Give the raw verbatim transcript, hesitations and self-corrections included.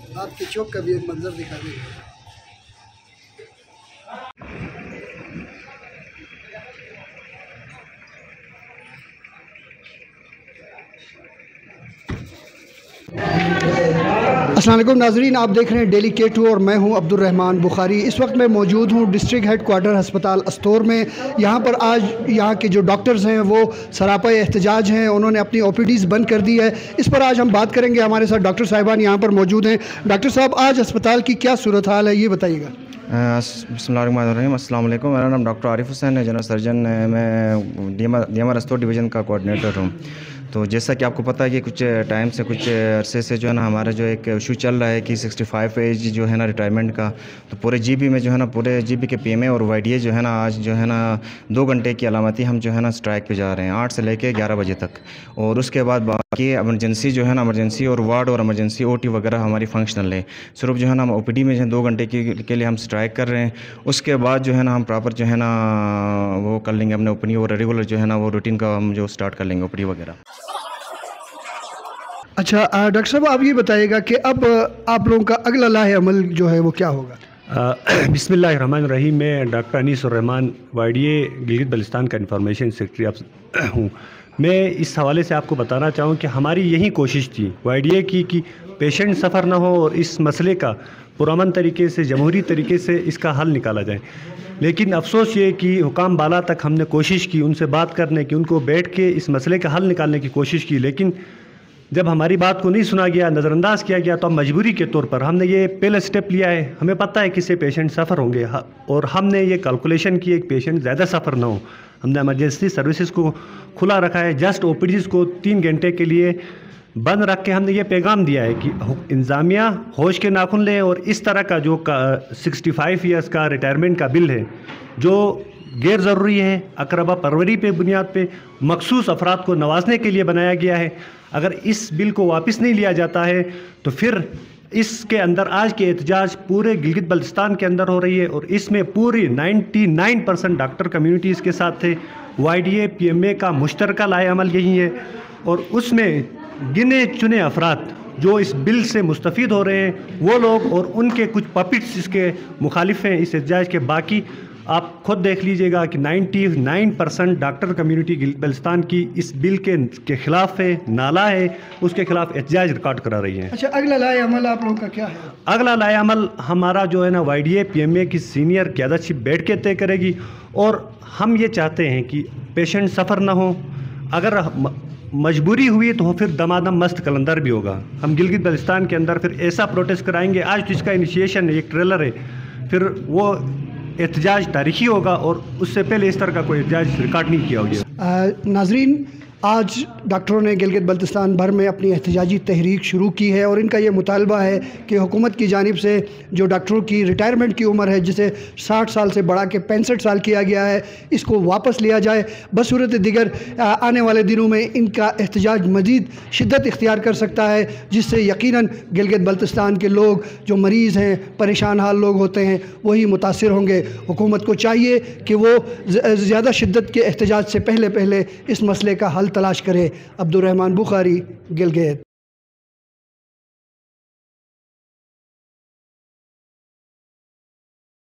آپ کے چوک کا بھی ایک منظر دکھا دیں گے۔ السلام علیکم ناظرین، آپ دیکھ رہے ہیں ڈیلی کے ٹو اور میں ہوں عبد الرحمن بخاری۔ اس وقت میں موجود ہوں ڈسٹرکٹ ہیڈ کوارٹر ہسپتال استور میں۔ یہاں پر آج یہاں کے جو ڈاکٹرز ہیں وہ سراپا احتجاج ہیں، انہوں نے اپنی او پی ڈیز بند کر دی ہے۔ اس پر آج ہم بات کریں گے، ہمارے ساتھ ڈاکٹر صاحبان یہاں پر موجود ہیں۔ ڈاکٹر صاحب، آج ہسپتال کی کیا صورتحال ہے یہ بتائیے گا۔ بسم اللہ الرحمن الرحیم۔ السلام علیکم، میرا نام ڈاکٹر عارف حسین ہے، جنرل سرجن ہے، میں D M R Astore division کا کوآرڈینیٹر ہوں۔ تو جیسا کہ آپ کو پتہ ہے کہ کچھ ٹائم سے کچھ عرصے سے جو ہے نا ہمارا جو ایک ایشو چل رہا ہے کہ سکسٹی فائیو ایج جو ہے نا ریٹائرمنٹ کا، تو پورے جی بی میں جو ہے نا پورے جی بی کے پی ایم اے اور وائی ڈی اے جو ہے نا آج جو ہے نا دو گھنٹے کی علامتی ہم جو ہے نا اسٹرائک پہ جا رہے ہیں، آٹھ سے لے کے گیارہ بجے تک۔ اور اس کے بعد باقی ایمرجنسی جو ہے نا ایمرجنسی اور وارڈ اور ایمرجنسی او ٹی وغیرہ ہماری فنکشنل ہے۔ صرف جو ہے نا ہم او پی ڈی میں جو ہے دو گھنٹے کے لیے ہم اسٹرائک کر رہے ہیں۔ اس کے بعد جو ہے نا ہم پراپر جو ہے نا وہ کر لیں گے اپنے او پی ڈی اور ریگولر جو ہے نا وہ روٹین کا ہم جو اسٹارٹ کر لیں گے او پی ڈی وغیرہ۔ اچھا ڈاکٹر صاحب، آپ یہ بتائیے گا کہ اب آپ لوگوں کا اگلا لاہ عمل جو ہے وہ کیا ہوگا؟ بسم اللہ الرحمن الرحیم۔ میں doctor Anees ur-Rahman Y D A Gilgit Baltistan کا انفارمیشن سیکرٹری ہوں۔ میں اس حوالے سے آپ کو بتانا چاہوں کہ ہماری یہی کوشش تھی وائی ڈی اے کی کہ پیشنٹ سفر نہ ہو اور اس مسئلے کا پرامن طریقے سے جمہوری طریقے سے اس کا حل نکالا جائے۔ لیکن افسوس یہ کہ حکام بالا تک ہم نے کوشش کی ان سے بات کرنے کی، ان کو بیٹھ کے اس مسئلے کا حل نکالنے کی کوشش کی، لیکن جب ہماری بات کو نہیں سنا گیا، نظر انداز کیا گیا، تو ہم مجبوری کے طور پر ہم نے یہ پہلا سٹیپ لیا ہے۔ ہمیں پتہ ہے کس سے پیشنٹ سفر ہوں گے اور ہم نے یہ کیلکولیشن کی ایک پیشنٹ زیادہ سفر نہ ہو۔ ہم نے ایمرجنسی سروسز کو کھلا رکھا ہے، جسٹ او پی ڈیز کو تین گھنٹے کے لیے بند رکھ کے ہم نے یہ پیغام دیا ہے کہ انتظامیہ ہوش کے ناخن لیں اور اس طرح کا جو سکسٹی فائیو ایئرس کا ریٹائرمنٹ کا بل ہے جو غیر ضروری ہے، اقربا پروری پہ بنیاد پہ مخصوص افراد کو نوازنے کے لیے بنایا گیا ہے، اگر اس بل کو واپس نہیں لیا جاتا ہے تو پھر اس کے اندر آج کے احتجاج پورے گلگت بلتستان کے اندر ہو رہی ہے اور اس میں پوری ninety nine percent doctor communities کے ساتھ تھے۔ Y D A P M A کا مشترکہ لائحہ عمل یہی ہے اور اس میں گنے چنے افراد جو اس بل سے مستفید ہو رہے ہیں وہ لوگ اور ان کے کچھ پپٹس اس کے مخالف ہیں اس احتجاج کے۔ باقی آپ خود دیکھ لیجئے گا کہ ninety nine percent doctor community Gilgit Baltistan کی اس بل کے کے خلاف ہے، نالا ہے، اس کے خلاف احتجاج ریکارڈ کرا رہی ہیں۔ اچھا، اگلا لاہ عمل آپ لوگوں کا کیا ہے؟ اگلا لاہ عمل ہمارا جو ہے نا Y D A P M A کی سینئر قیادت شپ بیٹھ کے طے کرے گی اور ہم یہ چاہتے ہیں کہ پیشنٹ سفر نہ ہو، اگر مجبوری ہوئی تو پھر دمادم مست کلندر بھی ہوگا۔ ہم گلگت بلتستان کے اندر پھر ایسا پروٹیسٹ کرائیں گے، آج تو اس کا انیشیشن ایک ٹریلر ہے، پھر وہ احتجاج تاریخی ہوگا اور اس سے پہلے اس طرح کا کوئی احتجاج ریکارڈ نہیں کیا ہوگا۔ ناظرین، آج ڈاکٹروں نے گلگت بلتستان بھر میں اپنی احتجاجی تحریک شروع کی ہے اور ان کا یہ مطالبہ ہے کہ حکومت کی جانب سے جو ڈاکٹروں کی ریٹائرمنٹ کی عمر ہے جسے ساٹھ سال سے بڑھا کے پینسٹھ سال کیا گیا ہے، اس کو واپس لیا جائے۔ بصورت دیگر آنے والے دنوں میں ان کا احتجاج مزید شدت اختیار کر سکتا ہے، جس سے یقیناً گلگت بلتستان کے لوگ جو مریض ہیں، پریشان حال لوگ ہوتے ہیں، وہی متاثر ہوں گے۔ حکومت کو چاہیے کہ وہ زیادہ شدت کے احتجاج سے پہلے پہلے اس مسئلے کا حل تلاش کرے۔ عبد الرحمن بخاری، گلگت۔